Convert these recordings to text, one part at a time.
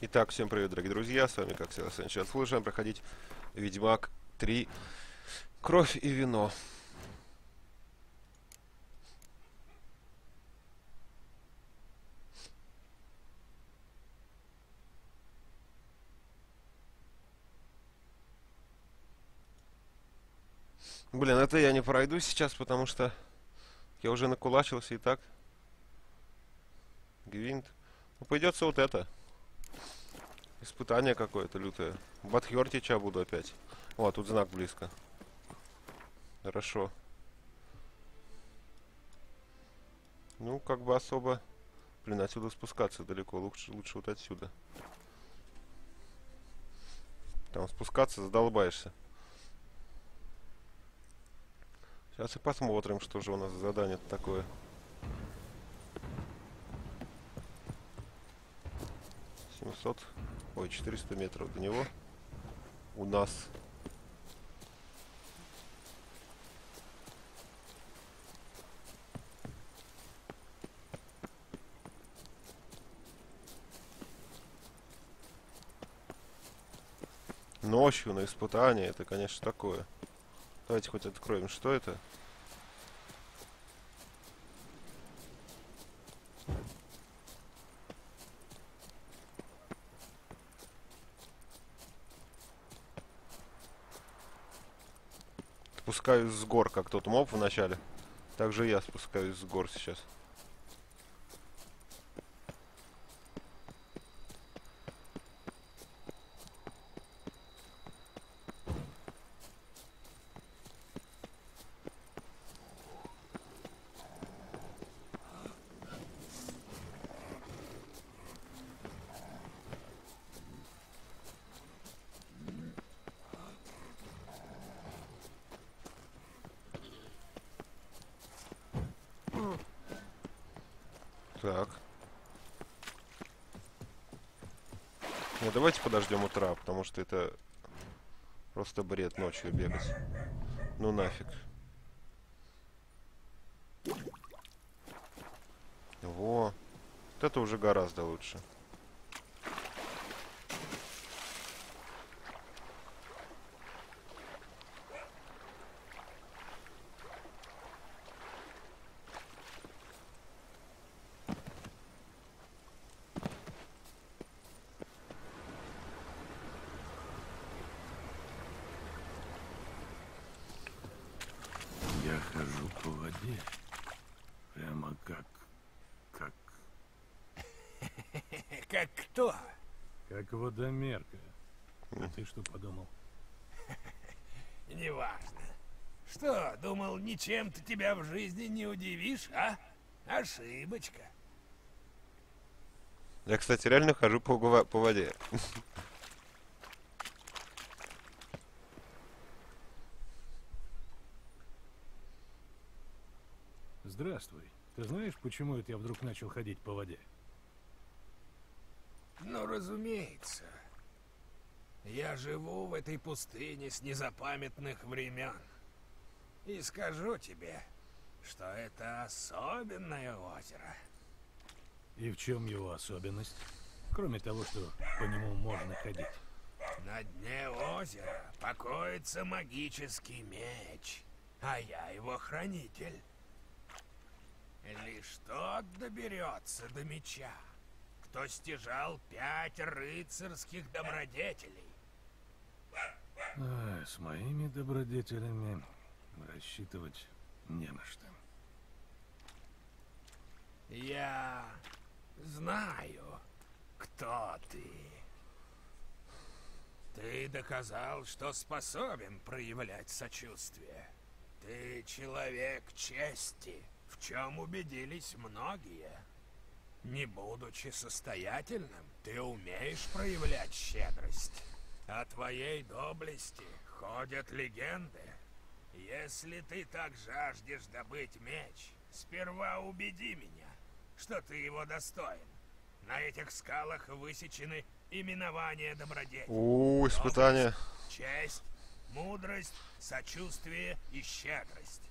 Итак, всем привет, дорогие друзья, с вами, как всегда, Санчо. Слушаем проходить Ведьмак 3. Кровь и вино. Блин, это я не пройду сейчас, потому что я уже накулачился и так. Гвинт. Ну, придется вот это. Испытание какое-то лютое. Батхёртича буду опять. О, а тут знак близко. Хорошо. Ну, как бы особо... Блин, отсюда спускаться далеко. Лучше вот отсюда. Там спускаться задолбаешься. Сейчас и посмотрим, что же у нас за задание такое. 700... Ой, 400 метров до него. У нас. Ночью на испытание, это, конечно, такое. Давайте хоть откроем, что это. Спускаюсь с гор, как тот моб в начале. Также я спускаюсь с гор сейчас. Так. Ну, давайте подождем утра, потому что это просто бред ночью бегать. Ну нафиг. Во. Вот это уже гораздо лучше. Я хожу по воде, прямо как... Как кто? как водомерка. А ты что подумал? Неважно. Что, думал, ничем ты тебя в жизни не удивишь, а? Ошибочка. Я, кстати, реально хожу по воде. Здравствуй. Ты знаешь, почему это я вдруг начал ходить по воде? Ну, разумеется. Я живу в этой пустыне с незапамятных времен. И скажу тебе, что это особенное озеро. И в чем его особенность? Кроме того, что по нему можно ходить. На дне озера покоится магический меч, а я его хранитель. Лишь тот доберется до меча, кто стяжал 5 рыцарских добродетелей. С моими добродетелями рассчитывать не на что. Я знаю, кто ты. Ты доказал, что способен проявлять сочувствие. Ты человек чести, в чем убедились многие. Не будучи состоятельным, ты умеешь проявлять щедрость. О твоей доблести ходят легенды. Если ты так жаждешь добыть меч, сперва убеди меня, что ты его достоин. На этих скалах высечены именования добродетелей. Испытание. Доблесть, честь, мудрость, сочувствие и щедрость.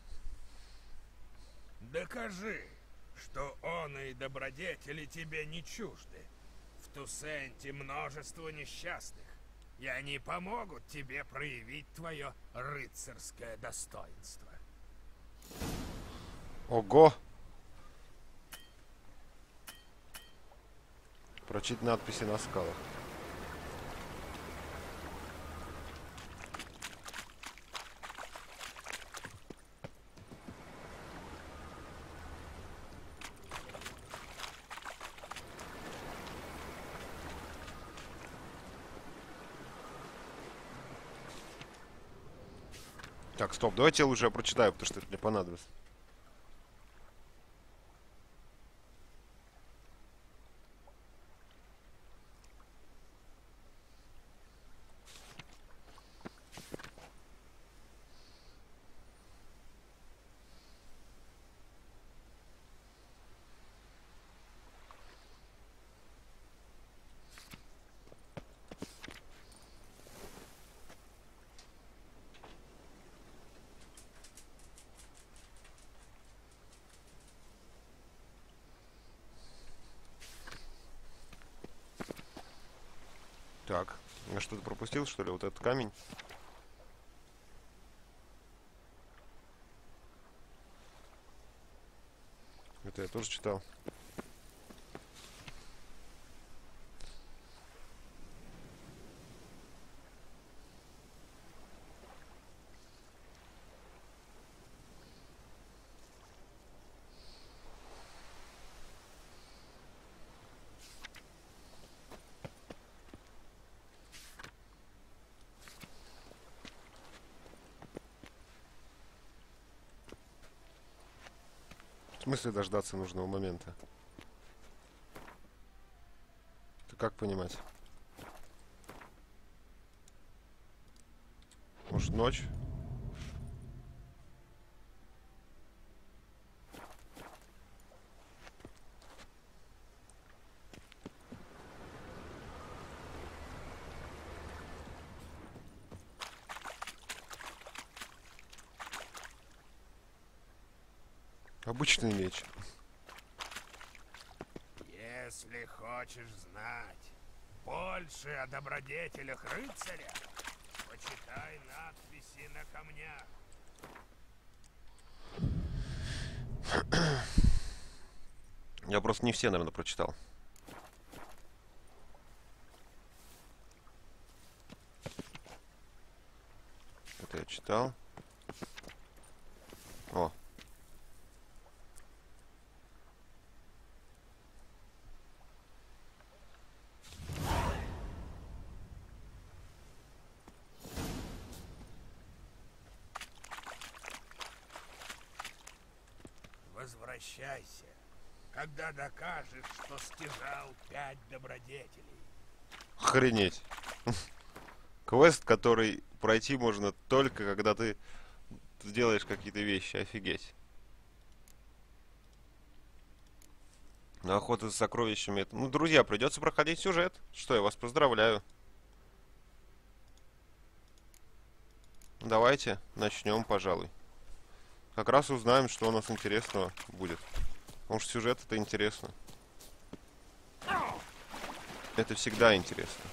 Докажи, что он и добродетели тебе не чужды. В в Тусенте множество несчастных, и они помогут тебе проявить твое рыцарское достоинство. Ого! Прочитать надписи на скалах. Так, стоп, давайте я лучше прочитаю, потому что это мне понадобится. Так, я что-то пропустил, что ли? Вот этот камень. Это я тоже читал. В смысле дождаться нужного момента? Это как понимать? Может, ночь? Обычный меч. Если хочешь знать больше о добродетелях рыцаря, почитай надписи на камнях. Я просто не все, наверное, прочитал. Это я читал. О. Возвращайся, когда докажешь, что стяжал 5 добродетелей. Охренеть. Квест, который пройти можно только когда ты сделаешь какие-то вещи. Офигеть. На охоту за сокровищами. Ну, друзья, придется проходить сюжет. Что, я вас поздравляю. Давайте начнем, пожалуй. Как раз узнаем, что у нас интересного будет. Потому что сюжет это интересно. Это всегда интересно.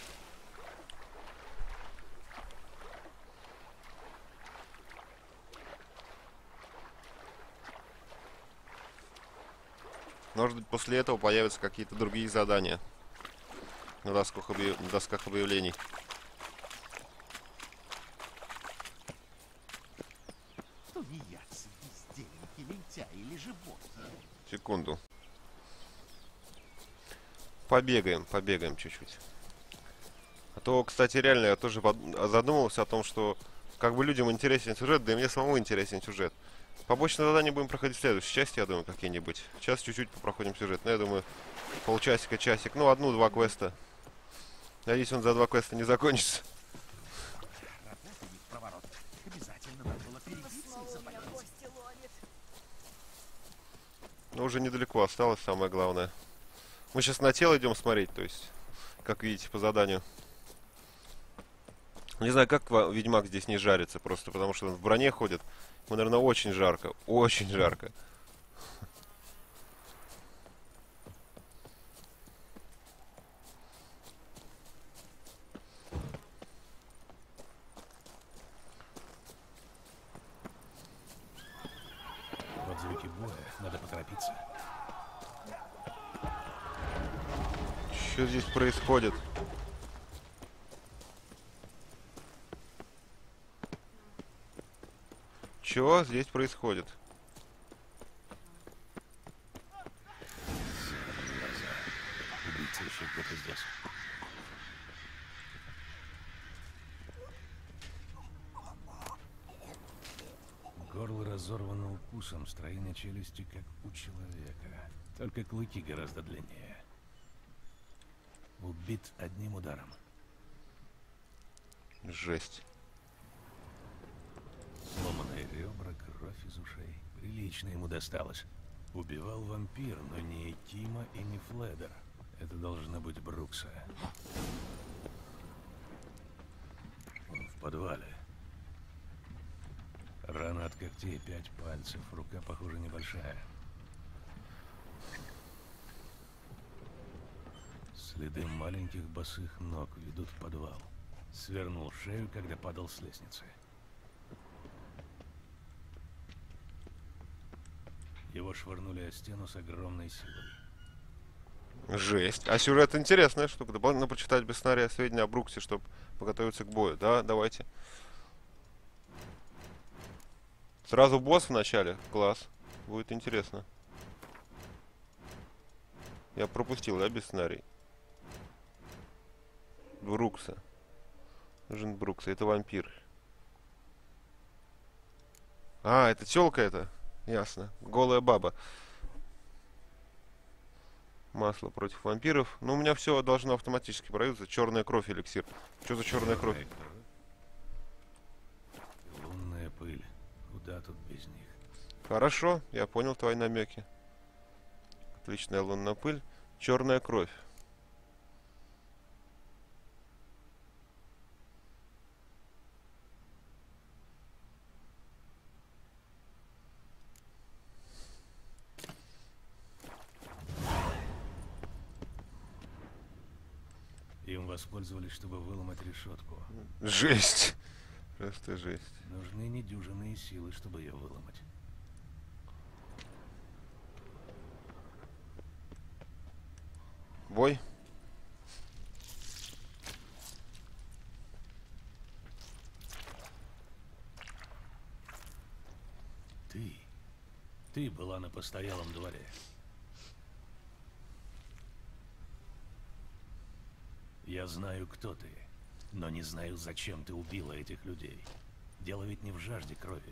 Может быть, после этого появятся какие-то другие задания на досках объявлений. Тунеядцы, бездельники, лентяи или животные. Секунду. Побегаем чуть-чуть. А то, кстати, реально я тоже задумывался о том, что как бы людям интересен сюжет, да и мне самому интересен сюжет. Побочные задания будем проходить в следующей части, я думаю, какие-нибудь. Сейчас чуть-чуть попроходим сюжет. Но я думаю, полчасика, часик. Ну, одну-два квеста. Надеюсь, он за 2 квеста не закончится. Работа не в проворот. Обязательно надо было перебиться и заболеть. Но уже недалеко осталось, самое главное. Мы сейчас на тело идем смотреть, то есть, как видите, по заданию. Не знаю, как Ведьмак здесь не жарится, просто потому что он в броне ходит. Ему, наверное, очень жарко. Очень жарко. Что здесь происходит? Чё здесь происходит? Убийца еще где-то здесь. Горло разорвано укусом, строение челюсти как у человека. Только клыки гораздо длиннее. Убит одним ударом. Жесть. Сломанные ребра, кровь из ушей. Прилично ему досталось. Убивал вампир, но не Кима и не Фледер. Это должно быть Брукса. Он в подвале. Рана от когтей 5 пальцев. Рука, похоже, небольшая. Следы маленьких босых ног ведут в подвал. Свернул шею, когда падал с лестницы. Его швырнули о стену с огромной силой. Жесть. А сюжет интересная штука. Дополнительно почитать без сценария сведения о Бруксе, чтобы подготовиться к бою. Да, давайте. Сразу босс в начале. Класс. Будет интересно. Я пропустил, да, без сценарий? Брукса. Нужен Брукса. Это вампир. А, это тёлка это. Ясно. Голая баба. Масло против вампиров. Ну, у меня все должно автоматически продаться. Черная кровь эликсир. Что за черная кровь? Лунная пыль. Куда тут без них? Хорошо, я понял твои намеки. Отличная лунная пыль. Черная кровь. Им воспользовались, чтобы выломать решетку. Жесть. Просто жесть. Нужны недюжинные силы, чтобы ее выломать. Бой. Ты была на постоялом дворе. Я знаю, кто ты, но не знаю, зачем ты убила этих людей. Дело ведь не в жажде крови.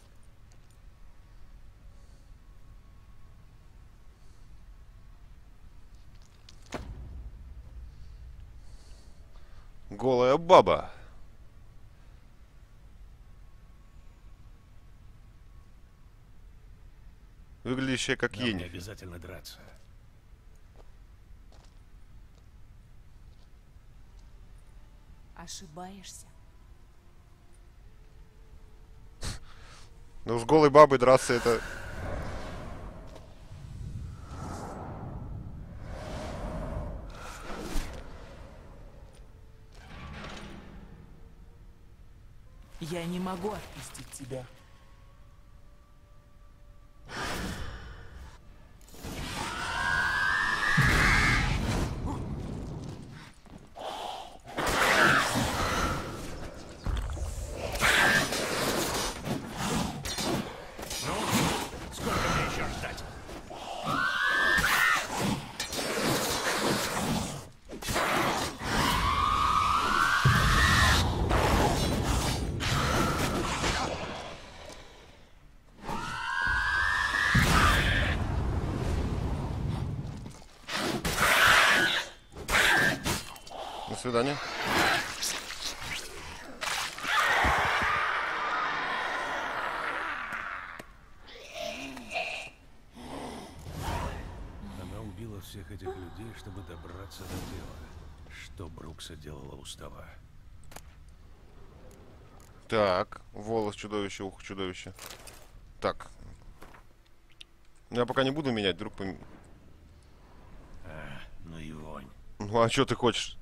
Голая баба. Выглядящая как Нам не Йеннифер. обязательно драться. Ошибаешься. Ну, с голой бабой драться это... Я не могу отпустить тебя. Сколько мне еще ждать? До свидания. Она убила всех этих людей, чтобы добраться до тела. Что Брукса делала устава? Так, волос чудовища, ухо чудовища. Так. Я пока не буду менять, вдруг Ну и вонь. Ну а что ты хочешь?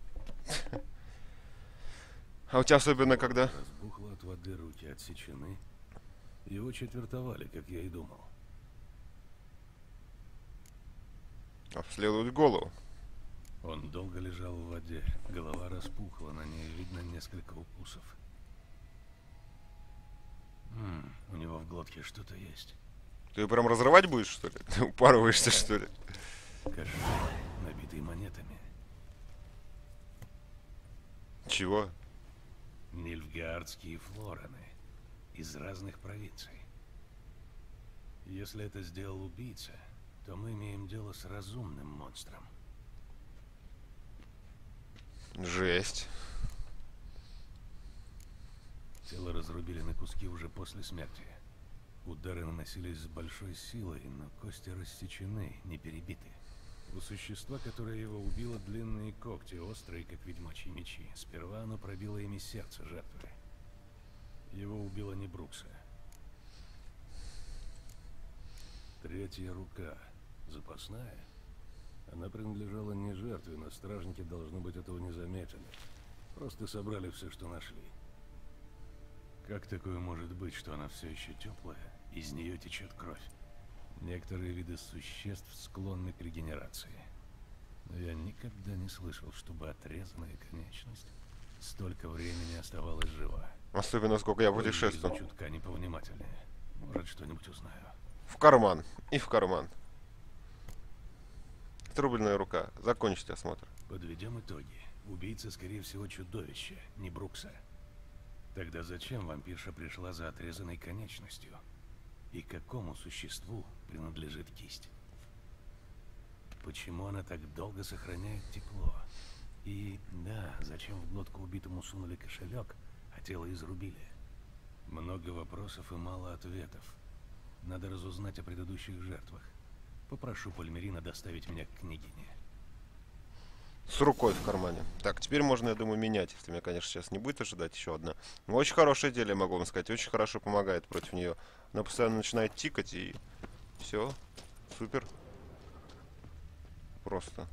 А у тебя особенно когда? Разбухло от воды, руки отсечены. Его четвертовали, как я и думал. Обследовать голову. Он долго лежал в воде, голова распухла, на ней видно несколько укусов. У него в глотке что-то есть. Ты её прям разрывать будешь, что ли? Ты упарываешься, что ли? Кошелек, набитый монетами. Чего? Нильфгаардские флорены из разных провинций. Если это сделал убийца, то мы имеем дело с разумным монстром. Жесть. Тело разрубили на куски уже после смерти. Удары наносились с большой силой, но кости рассечены, не перебиты. У существа, которое его убило, длинные когти, острые, как ведьмачьи мечи. Сперва оно пробило ими сердце жертвы. Его убила не Брукса. Третья рука. Запасная. Она принадлежала не жертве, но стражники, должно быть, этого не заметили. Просто собрали все, что нашли. Как такое может быть, что она все еще теплая, из нее течет кровь? Некоторые виды существ склонны к регенерации. Но я никогда не слышал, чтобы отрезанная конечность столько времени оставалась жива. Особенно сколько я путешествовал. Изучу ткани повнимательнее. Может, что-нибудь узнаю. В карман. И в карман. Отрубленная рука. Закончите осмотр. Подведем итоги. Убийца, скорее всего, чудовище, не Брукса. Тогда зачем вампирша пришла за отрезанной конечностью? И какому существу принадлежит кисть? Почему она так долго сохраняет тепло? И да, зачем в глотку убитому сунули кошелек, а тело изрубили? Много вопросов и мало ответов. Надо разузнать о предыдущих жертвах. Попрошу Пальмерина доставить меня к княгине. С рукой в кармане. Так, теперь можно, я думаю, менять. Если меня, конечно, сейчас не будет ожидать еще одна. Но очень хорошее дело, я могу вам сказать. Очень хорошо помогает против нее. Она постоянно начинает тикать и... Все. Супер. Просто.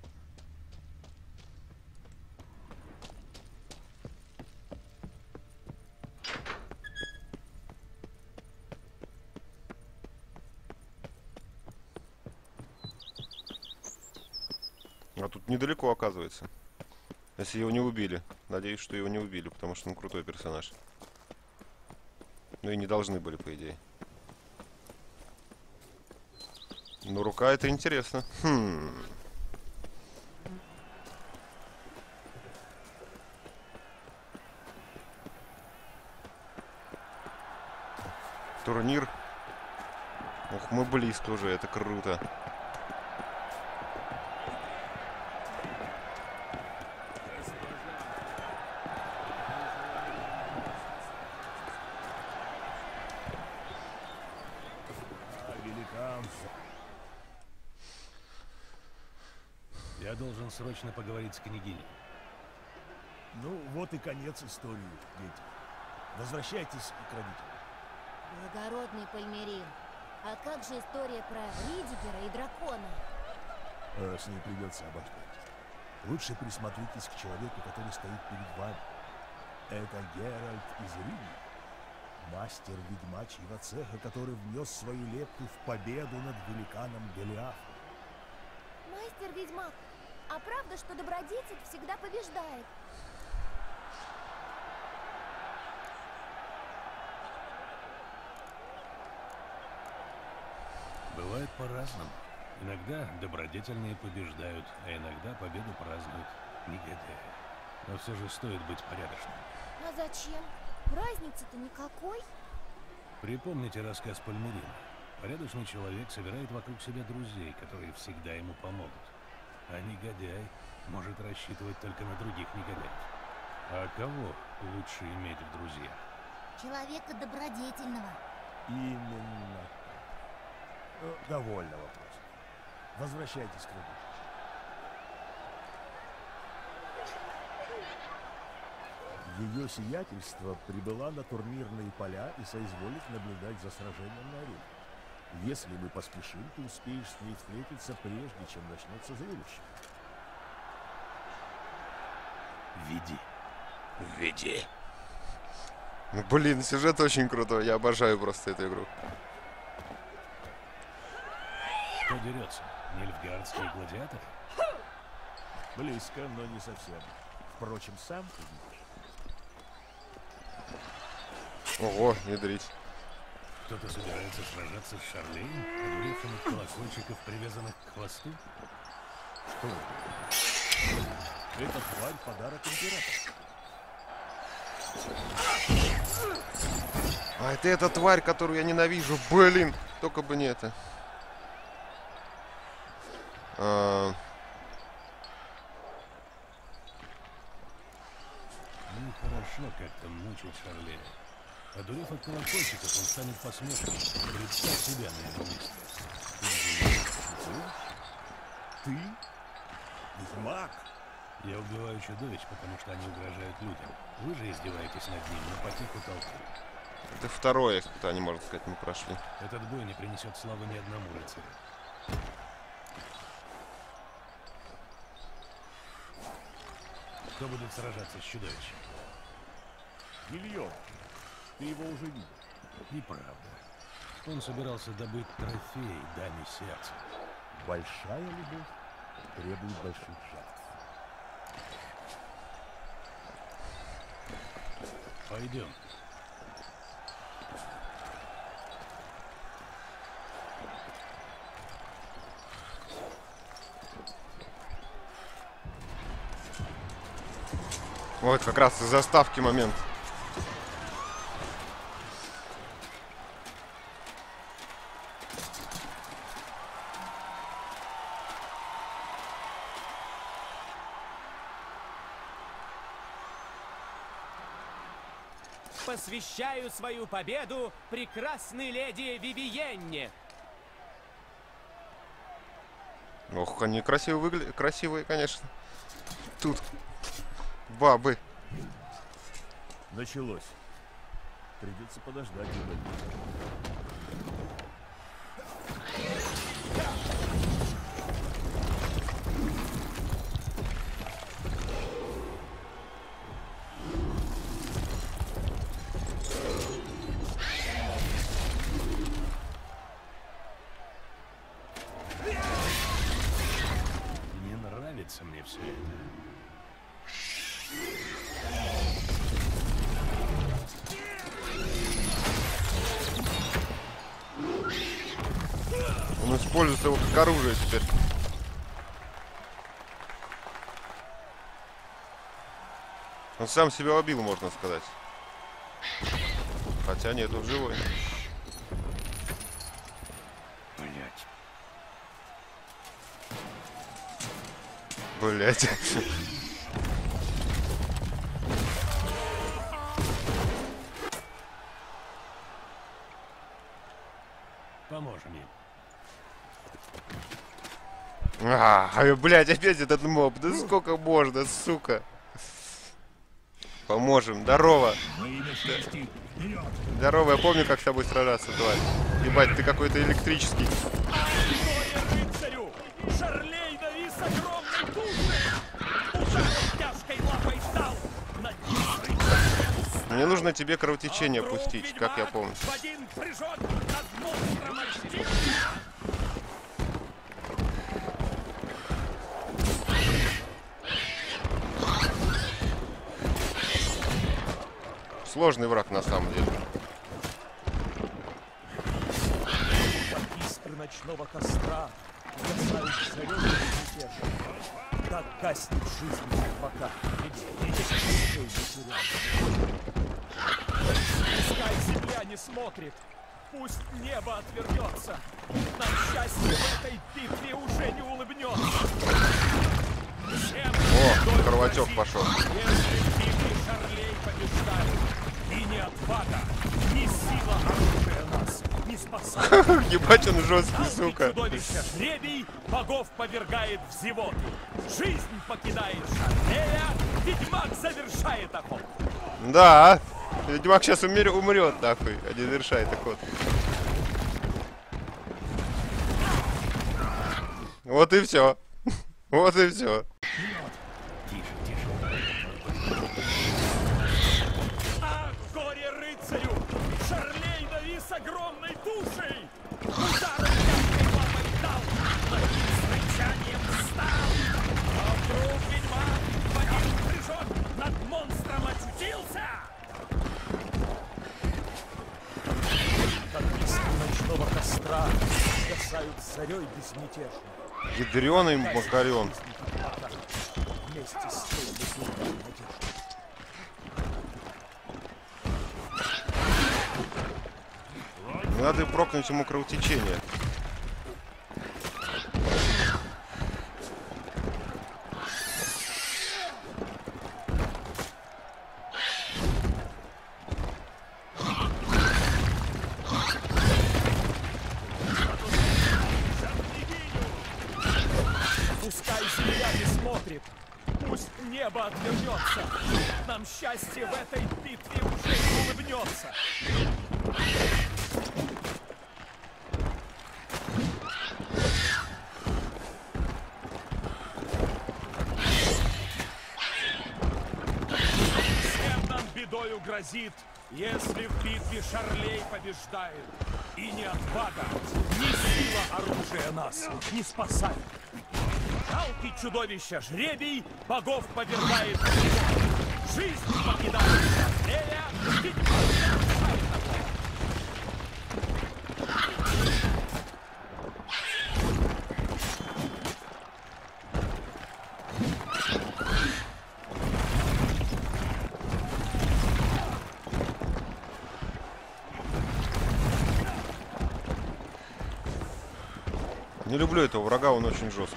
А тут недалеко, оказывается. Если его не убили. Надеюсь, что его не убили, потому что он крутой персонаж. Ну и не должны были, по идее. Но рука — это интересно. Турнир. Ох, мы близко уже, это круто. Я должен срочно поговорить с княгиней. Ну, вот и конец истории, дети. Возвращайтесь к родителям. Благородный Пальмерин, а как же история про Ридигера и дракона? С ней придется обождать. Лучше присмотритесь к человеку, который стоит перед вами. Это Геральт из Риги, мастер ведьмачьего цеха, который внес свою лепту в победу над великаном Голиафом. Мастер-ведьмак, а правда, что добродетель всегда побеждает? Бывает по-разному. Иногда добродетельные побеждают, а иногда победу празднуют негодяи. Но все же стоит быть порядочным. А зачем? Разницы-то никакой. Припомните рассказ Пальмерина. Порядочный человек собирает вокруг себя друзей, которые всегда ему помогут. А негодяй может рассчитывать только на других негодяев. А кого лучше иметь в друзьях? Человека добродетельного. Именно. Довольно вопросов. Возвращайтесь к родителям. Ее сиятельство прибыла на турнирные поля и соизволит наблюдать за сражением на арене. Если мы поспешим, ты успеешь с ней встретиться, прежде чем начнется зрелище. Веди. Веди. Ну, блин, сюжет очень крутой. Я обожаю просто эту игру. Кто дерется? Нильфгаардские гладиаторы? Близко, но не совсем. Впрочем, сам ты видишь. Ого, ядрить. Кто-то собирается сражаться с Шарлеем, одуревшим от колокольчиков, привязанных к хвосту? Что? Это тварь подарок императора. А это эта тварь, которую я ненавижу. Блин, только бы не это. Нехорошо как-то мучить Шарлея. Одурев от колокольчиков, он станет посмешкой. Представь себя на его месте. Ты? Ведьмак? Я убиваю чудовищ, потому что они угрожают людям. Вы же издеваетесь над ними на потеху толпы. Это второе испытание, можно сказать, мы прошли. Этот бой не принесет славы ни одному рыцарю. Кто будет сражаться с чудовищем? Гильон. Ты его уже видел. Неправда. Он собирался добыть трофей даме сердца. Большая любовь требует больших жертв. Пойдем. Вот как раз из заставки момент. Посвящаю свою победу прекрасной леди Вивиенне. Ох, они красиво выглядят. Красивые, конечно. Тут бабы. Началось. Придется подождать немного. Не нравится мне все это. Он использует его как оружие теперь. Он сам себя убил, можно сказать. Хотя нет, он живой. Блять. Блять. Поможем им. Блять, опять этот моб. Да сколько можно, сука. Поможем. Здорово. Здорово, я помню, как с тобой сражаться, тварь. Ебать, ты какой-то электрический. Рыцарю! Шарлей навис огромной тушей! Ударил тяжкой лапой дал! Мне нужно тебе кровотечение пустить, как я помню. В один прыжок над монстром очтит! Сложный враг на самом деле. Искры ночного костра угасают зарёвый мятеж. Так гаснет жизнь ведьмака. Пускай земля не смотрит, пусть небо отвернется. Нам счастье в этой битве уже не улыбнется. О, кровотек пошел. Если в битве Шарлей побеждает, и ни отвага, ни сила оружия нас не спасает. Ебать, он жесткий, сука. Чудовище жребий богов повергает в зевоту. Жизнь покидает Шарлея, ведьмак завершает охоту. Да, ведьмак сейчас умрет, нахуй, а не завершает охоту. Вот и все. Вот и все. Тише, тише. Ах, горе рыцарю! Шарлей навис огромной тушей! Ударом тяжкой лапой дал, но с рычанием встал! А вдруг безмятежно. Ядреный макарен. Вместе с той безумной надеждой. Надо прокнуть ему кровотечение. Пускай земля не смотрит, пусть небо отвернется. Нам счастье в этой битве уже не улыбнется. Всем нам бедою грозит, если в битве Шарлей побеждает. И ни отвага, ни сила оружия нас не спасает. Жалкий чудовища жребий богов повергает. Жизнь покидает Шарлея, ведь Не люблю этого врага, он очень жесткий.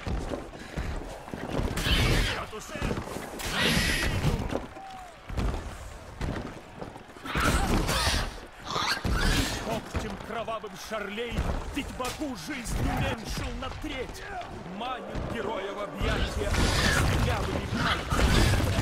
Когтем кровавым Шарлей ведь богу жизнь уменьшил на треть. Манит героя в объятия стрелявыми пальцами.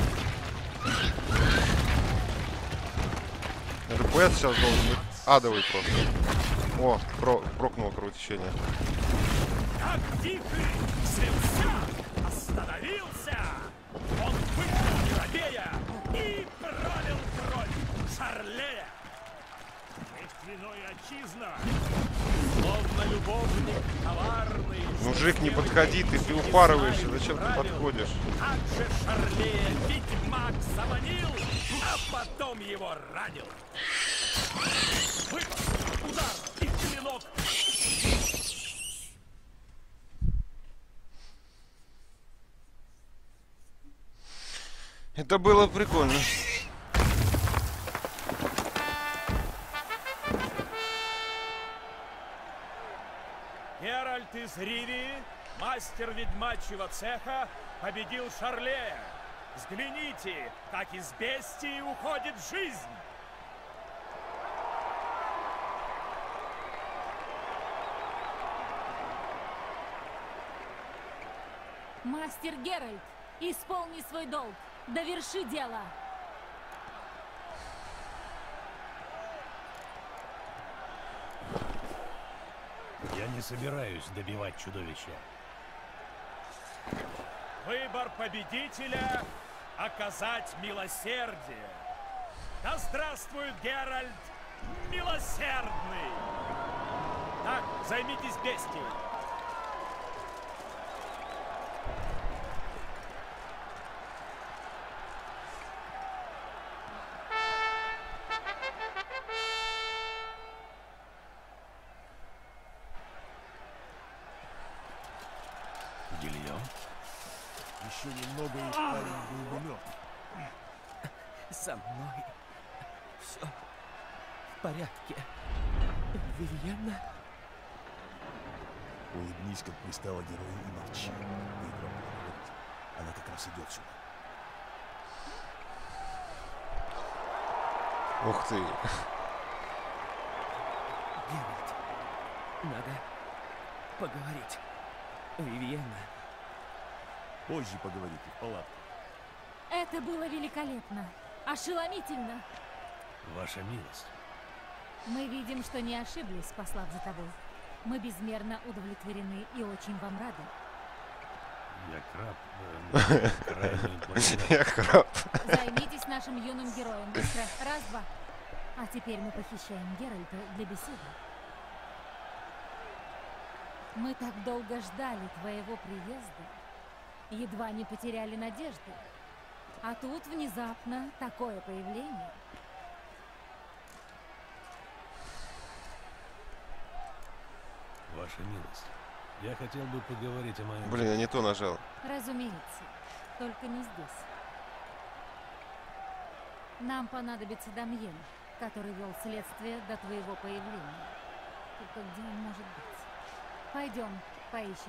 Это поэт сейчас должен быть адовый просто. О, прокнул кровотечение. Как вихрь взвелся, остановился. Он выпал Неробея и пролил кровь Шарлея. Ветвяной отчизна, словно любовник коварный. Мужик, не подходи, ты упарываешься, зачем ты подходишь? Как же Шарлея ведьмак заманил, а потом его ранил. Выпад, удар и клинок. Это было прикольно. Геральт из Ривии, мастер ведьмачьего цеха, победил Шарлея. Взгляните, как из бестии уходит жизнь. Мастер Геральт, исполни свой долг. Доверши дело. Я не собираюсь добивать чудовища. Выбор победителя — оказать милосердие. Да здравствует Геральт Милосердный! Так, займитесь бестией. Гильем? Еще немного и парень был бы мертв. Со мной все в порядке. Вивьена? Улыбнись, как пристало герою, и молчи. Ты громко говорить. Она как раз идет сюда. Ух ты. Геральт, надо поговорить. Вивьена. Позже поговорите в палатке. Это было великолепно. Ошеломительно. Ваша милость. Мы видим, что не ошиблись, послав за тобой. Мы безмерно удовлетворены и очень вам рады. Я краб. Крайне благодарен. Я краб. Займитесь нашим юным героем. Быстро. Раз, два. А теперь мы похищаем Геральта для беседы. Мы так долго ждали твоего приезда. Едва не потеряли надежды. А тут внезапно такое появление. Ваша милость. Я хотел бы поговорить о моем... Блин, я не то нажал. Разумеется, только не здесь. Нам понадобится Дамьен, который вел следствие до твоего появления. Только где он может быть? Пойдем, поищем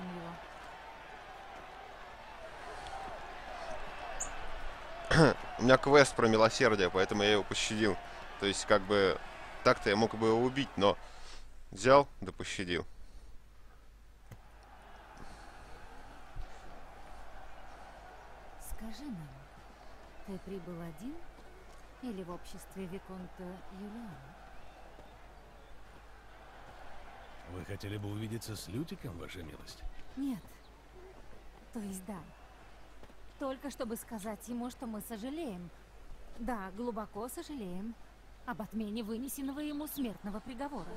его. У меня квест про милосердие, поэтому я его пощадил. То есть, как бы, так-то я мог бы его убить, но взял, да пощадил. Скажи нам, ты прибыл один или в обществе Виконта Юлиана? Вы хотели бы увидеться с Лютиком, ваша милость? Нет. То есть да. Только чтобы сказать ему, что мы сожалеем. Да, глубоко сожалеем об отмене вынесенного ему смертного приговора.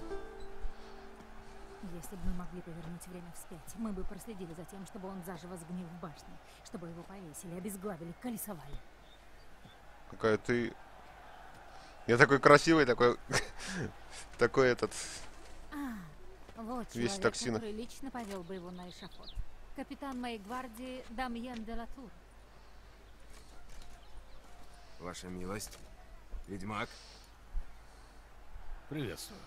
Если бы мы могли повернуть время вспять, мы бы проследили за тем, чтобы он заживо сгнил в башне, чтобы его повесили, обезглавили, колесовали. Какая ты... Я такой красивый, такой... такой этот... Вот весь человек, токсина. который лично повел бы его на эшафот. Капитан моей гвардии Дамьен де Латур. Ваша милость. Ведьмак. Приветствую.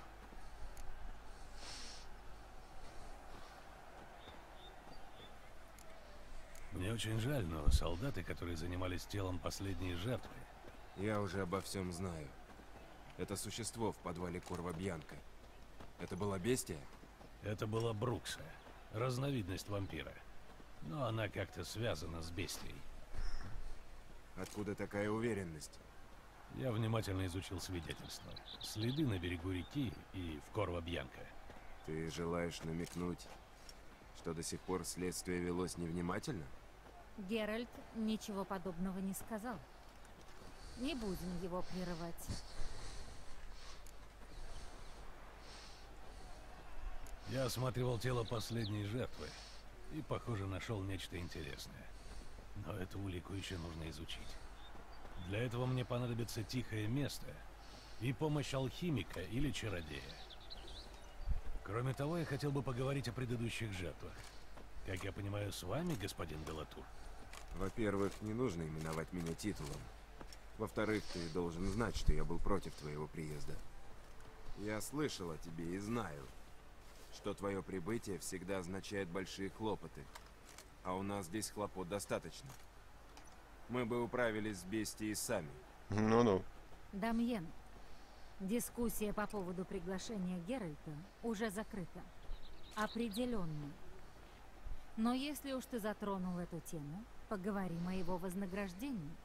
Мне очень жаль, но солдаты, которые занимались телом последней жертвы... Я уже обо всем знаю. Это существо в подвале Корва Бьянка. Это была бестия? Это была Брукса, разновидность вампира. Но она как-то связана с бестией. Откуда такая уверенность? Я внимательно изучил свидетельства. Следы на берегу реки и в Корва Бьянка. Ты желаешь намекнуть, что до сих пор следствие велось невнимательно? Геральт ничего подобного не сказал. Не будем его прерывать. Я осматривал тело последней жертвы и, похоже, нашел нечто интересное. Но эту улику еще нужно изучить. Для этого мне понадобится тихое место и помощь алхимика или чародея. Кроме того, я хотел бы поговорить о предыдущих жертвах. Как я понимаю, с вами, господин де Латур? Во-первых, не нужно именовать меня титулом. Во-вторых, ты должен знать, что я был против твоего приезда. Я слышал о тебе и знаю, что твое прибытие всегда означает большие хлопоты. А у нас здесь хлопот достаточно. Мы бы управились с бестией сами. Ну-ну. Дамьен, дискуссия по поводу приглашения Геральта уже закрыта. Определенно. Но если уж ты затронул эту тему, поговорим о его вознаграждении.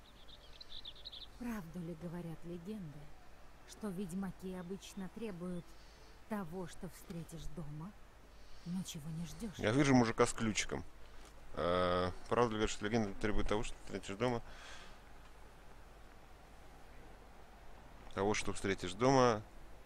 Правду ли говорят легенды, что ведьмаки обычно требуют того, что встретишь дома, но чего не ждешь? Я вижу мужика с ключиком. Правда ли говорят, что легенда требует того, что встретишь дома? Того, что встретишь дома.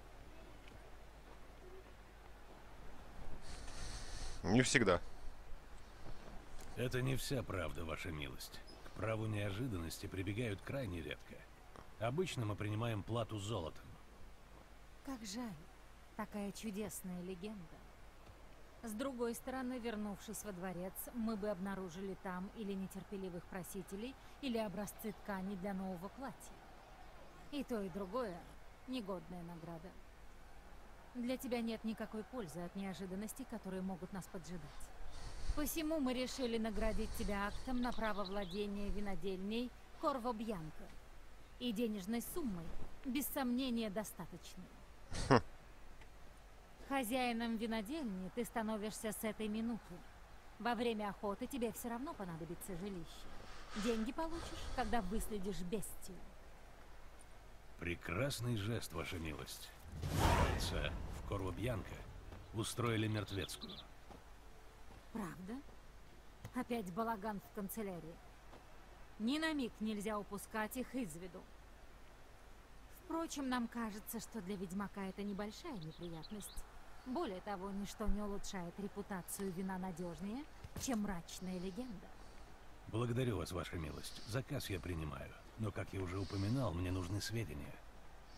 Не всегда. Это не вся правда, ваша милость. К праву неожиданности прибегают крайне редко. Обычно мы принимаем плату золотом. Как жаль. Такая чудесная легенда. С другой стороны, вернувшись во дворец, мы бы обнаружили там или нетерпеливых просителей, или образцы ткани для нового платья. И то, и другое – негодная награда. Для тебя нет никакой пользы от неожиданностей, которые могут нас поджидать. Посему мы решили наградить тебя актом на право владения винодельней Корво Бьянка. И денежной суммой, без сомнения, достаточной. Хозяином винодельни ты становишься с этой минуты. Во время охоты тебе все равно понадобится жилище. Деньги получишь, когда выследишь бестию. Прекрасный жест, ваша милость. Кажется, в Корво Бьянка устроили мертвецкую. Правда? Опять балаган в канцелярии. Ни на миг нельзя упускать их из виду. Впрочем, нам кажется, что для ведьмака это небольшая неприятность. Более того, ничто не улучшает репутацию вина надежнее, чем мрачная легенда. Благодарю вас, ваша милость. Заказ я принимаю. Но, как я уже упоминал, мне нужны сведения.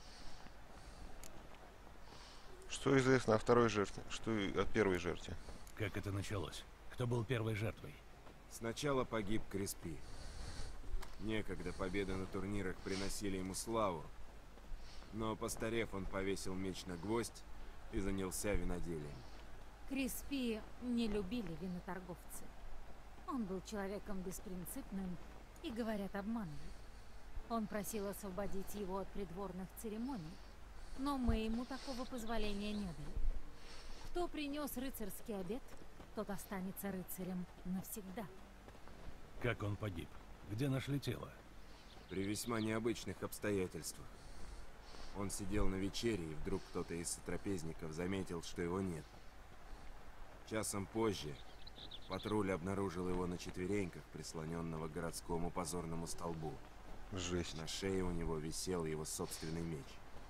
Что известно о второй жертве? Что о первой жертве? Как это началось? Кто был первой жертвой? Сначала погиб Криспи. Некогда победы на турнирах приносили ему славу, но постарев, он повесил меч на гвоздь и занялся виноделием. Криспи не любили виноторговцы. Он был человеком беспринципным и, говорят, обманывал. Он просил освободить его от придворных церемоний, но мы ему такого позволения не дали. Кто принес рыцарский обет, тот останется рыцарем навсегда. Как он погиб? Где нашли тело? При весьма необычных обстоятельствах. Он сидел на вечере, и вдруг кто-то из сотрапезников заметил, что его нет. Часом позже патруль обнаружил его на четвереньках, прислоненного к городскому позорному столбу. Жесть. На шее у него висел его собственный меч.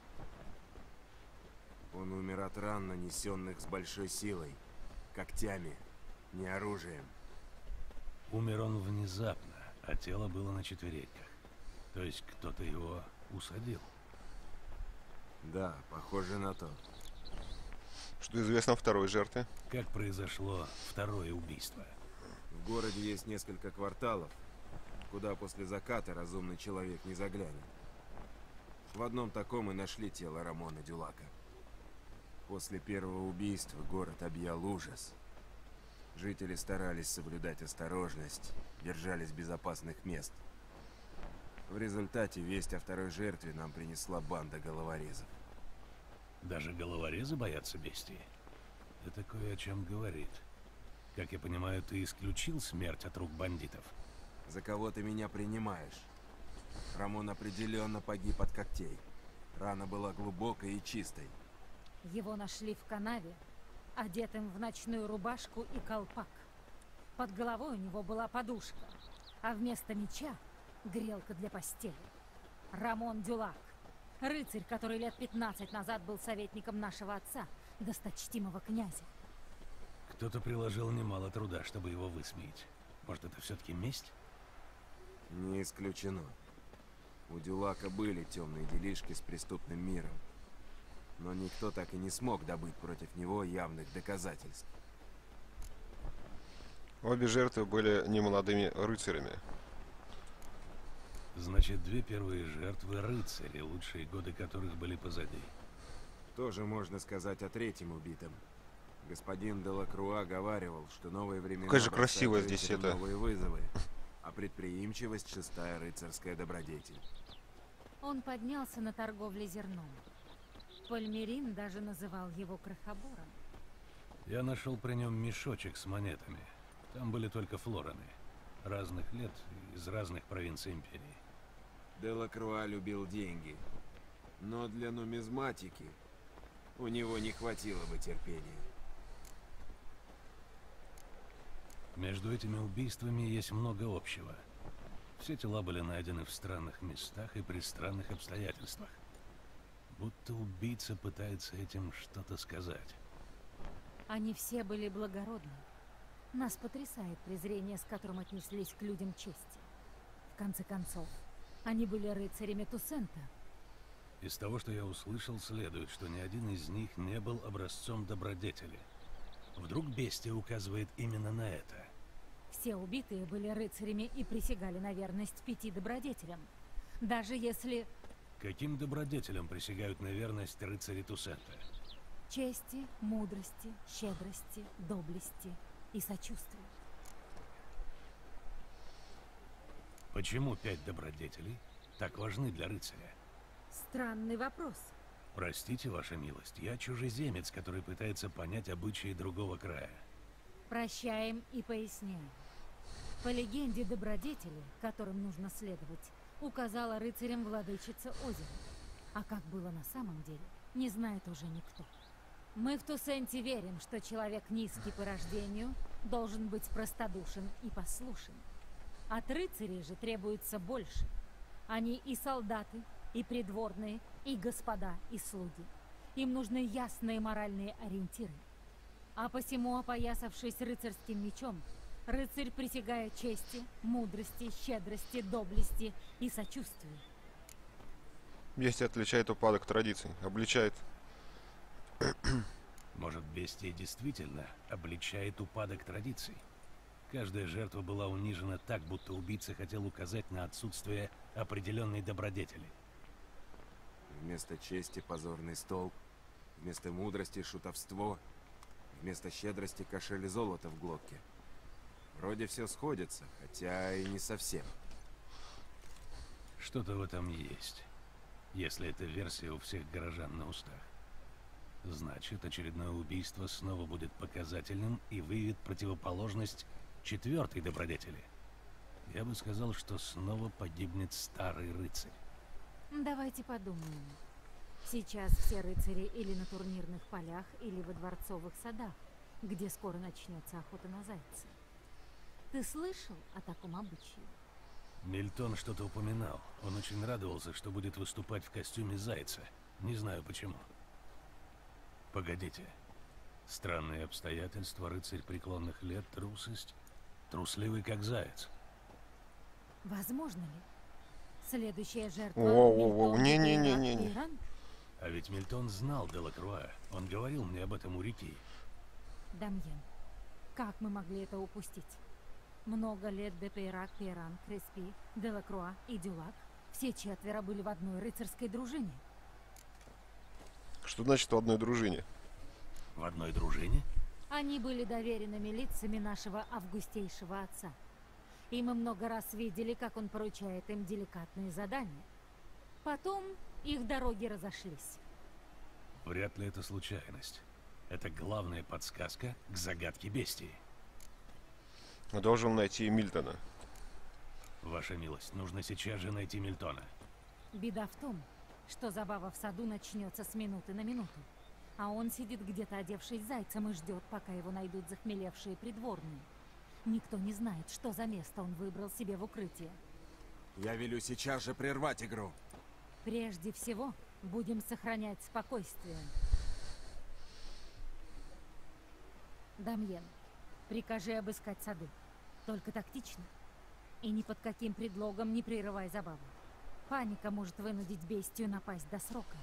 Он умер от ран, нанесенных с большой силой, когтями, не оружием. Умер он внезапно, а тело было на четвереньках. То есть кто-то его усадил. Да, похоже на то. Что известно о второй жертве? Как произошло второе убийство? В городе есть несколько кварталов, куда после заката разумный человек не заглянет. В одном таком и нашли тело Рамона Дюлака. После первого убийства город объял ужас. Жители старались соблюдать осторожность, держались безопасных мест. В результате весть о второй жертве нам принесла банда головорезов. Даже головорезы боятся бестии? Это кое о чем говорит. Как я понимаю, ты исключил смерть от рук бандитов? За кого ты меня принимаешь? Рамон определенно погиб от когтей. Рана была глубокой и чистой. Его нашли в канаве, одетым в ночную рубашку и колпак. Под головой у него была подушка, а вместо меча — грелка для постели. Рамон Дюлак, рыцарь, который лет 15 назад был советником нашего отца, досточтимого князя. Кто-то приложил немало труда, чтобы его высмеять. Может, это все-таки месть? Не исключено. У Дюлака были темные делишки с преступным миром. Но никто так и не смог добыть против него явных доказательств. Обе жертвы были немолодыми рыцарями. Значит, две первые жертвы рыцари, лучшие годы которых были позади. Тоже можно сказать о третьем убитом. Господин Делакруа говаривал, что новые времена Какая же бросают красивая здесь рыцарям это. новые вызовы, а предприимчивость — шестая рыцарская добродетель. Он поднялся на торговле зерном. Пальмерин даже называл его крохобором. Я нашел при нем мешочек с монетами. Там были только флораны. Разных лет, из разных провинций империи. Делакруа любил деньги, но для нумизматики у него не хватило бы терпения. Между этими убийствами есть много общего. Все тела были найдены в странных местах и при странных обстоятельствах. Будто убийца пытается этим что-то сказать. Они все были благородны. Нас потрясает презрение, с которым отнеслись к людям чести. В конце концов, они были рыцарями Туссента. Из того, что я услышал, следует, что ни один из них не был образцом добродетели. Вдруг бестия указывает именно на это. Все убитые были рыцарями и присягали на верность 5 добродетелям. Даже если... Каким добродетелям присягают на верность рыцари Туссента? Чести, мудрости, щедрости, доблести и сочувствия. Почему 5 добродетелей так важны для рыцаря? Странный вопрос. Простите, ваша милость, я чужеземец, который пытается понять обычаи другого края. Прощаем и поясняем. По легенде, добродетели, которым нужно следовать, указала рыцарям владычица озера. А как было на самом деле, не знает уже никто. Мы в Туссенте верим, что человек низкий по рождению должен быть простодушен и послушен. От рыцарей же требуется больше. Они и солдаты, и придворные, и господа, и слуги. Им нужны ясные моральные ориентиры. А посему, опоясавшись рыцарским мечом, рыцарь присягает чести, мудрости, щедрости, доблести и сочувствию. Бестия отличает упадок традиций, обличает. Может, бестия действительно обличает упадок традиций? Каждая жертва была унижена так, будто убийца хотел указать на отсутствие определенной добродетели. Вместо чести позорный столб, вместо мудрости шутовство, вместо щедрости кошель золота в глотке. Вроде все сходится, хотя и не совсем. Что-то в этом есть, если эта версия у всех горожан на устах. Значит, очередное убийство снова будет показательным и выявит противоположность четвертой добродетели. Я бы сказал, что снова погибнет старый рыцарь. Давайте подумаем. Сейчас все рыцари или на турнирных полях, или во дворцовых садах, где скоро начнется охота на зайца. Ты слышал о таком обычае? Мильтон что-то упоминал. Он очень радовался, что будет выступать в костюме зайца. Не знаю почему. Погодите. Странные обстоятельства, рыцарь преклонных лет, трусость. Трусливый как заяц. Возможно ли? Следующая жертва... Воу-воу-воу, Мильтон не-не-не-не-не. Пейрак? А ведь Мильтон знал Делакруа. Он говорил мне об этом у реки. Дамьен, как мы могли это упустить? Много лет де Пейрак, Пейран, Креспи, Делакруа и Дюлак все четверо были в одной рыцарской дружине. Что значит в одной дружине? В одной дружине? Они были доверенными лицами нашего августейшего отца. И мы много раз видели, как он поручает им деликатные задания. Потом их дороги разошлись. Вряд ли это случайность. Это главная подсказка к загадке бестии. Должен найти Мильтона. Ваша милость, нужно сейчас же найти Мильтона. Беда в том, что забава в саду начнется с минуты на минуту. А он сидит где-то, одевшись зайцем, и ждет, пока его найдут захмелевшие придворные. Никто не знает, что за место он выбрал себе в укрытие. Я велю сейчас же прервать игру. Прежде всего, будем сохранять спокойствие. Дамьен, прикажи обыскать сады. Только тактично. И ни под каким предлогом не прерывай забаву. Паника может вынудить бестию напасть до срока.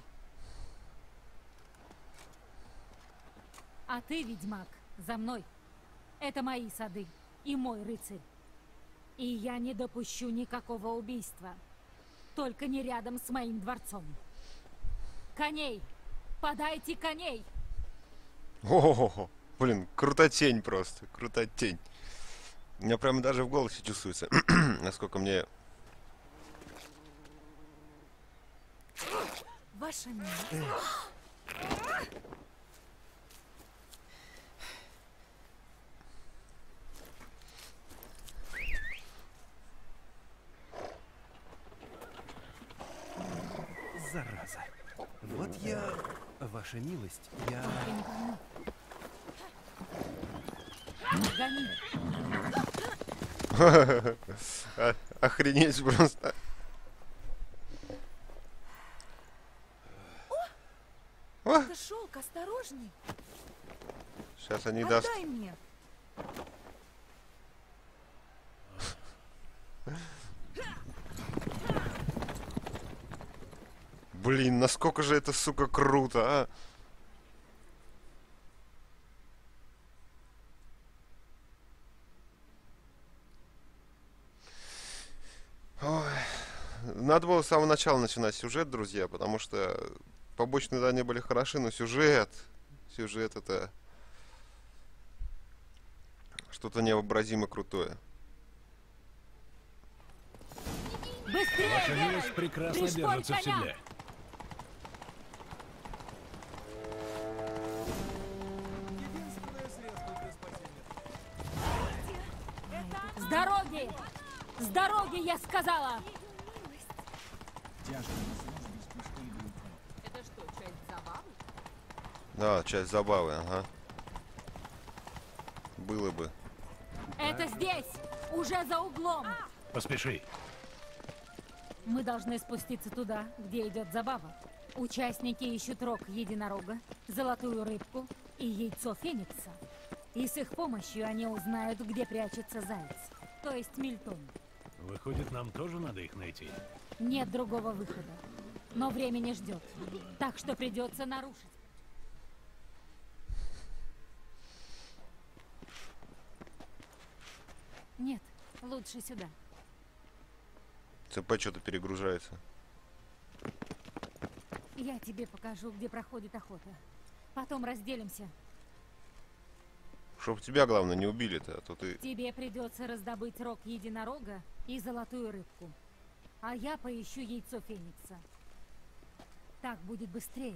А ты, ведьмак, за мной. Это мои сады и мой рыцарь. И я не допущу никакого убийства. Только не рядом с моим дворцом. Коней! Подайте коней! О-хо-хо. Блин, крутотень просто. Крутотень. У меня прямо даже в голосе чувствуется, насколько мне... Ваша милость. Зараза. Вот я... Ваша милость, я... Я не пойму. Гони. Охренеть просто. Это шелк, осторожней. Сейчас они даст. Отдай мне. Блин, насколько же это, сука, круто, а? Ой. Надо было с самого начала начинать сюжет, друзья, потому что побочные задания были хороши, но сюжет это что-то невообразимо крутое. Быстрее, Ваша Геральт! милость прекрасно Пришпорь держится в коня! седле. С дороги! С дороги, я сказала! Это что, часть забавы? Да, часть забавы, ага. Было бы. Это здесь! Уже за углом! Поспеши. Мы должны спуститься туда, где идет забава. Участники ищут рог единорога, золотую рыбку и яйцо феникса. И с их помощью они узнают, где прячется заяц, то есть Мильтон. Выходит, нам тоже надо их найти? Нет другого выхода. Но время не ждет, так что придется нарушить. Нет, лучше сюда. ЦП что-то перегружается. Я тебе покажу, где проходит охота. Потом разделимся. Чтоб тебя, главное, не убили-то, а то ты... Тебе придется раздобыть рог единорога и золотую рыбку. А я поищу яйцо феникса. Так будет быстрее.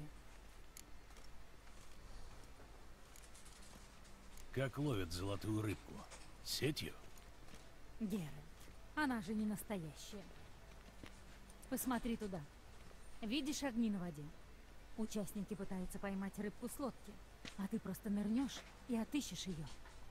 Как ловят золотую рыбку? Сетью? Геральт, она же не настоящая. Посмотри туда. Видишь огни на воде? Участники пытаются поймать рыбку с лодки, а ты просто нырнешь и отыщешь ее.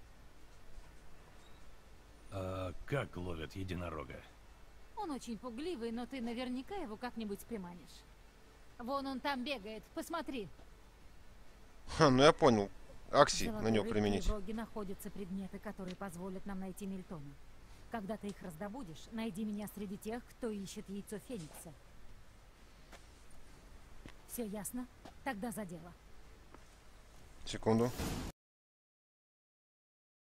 А как ловят единорога? Он очень пугливый, но ты наверняка его как-нибудь приманишь. Вон он там бегает, посмотри. Ха, ну я понял. Акси Золотой на него рыбке применить. в роге находятся предметы, которые позволят нам найти Мильтона. Когда ты их раздобудешь, найди меня среди тех, кто ищет яйцо Феникса. Все ясно? Тогда за дело. Секунду.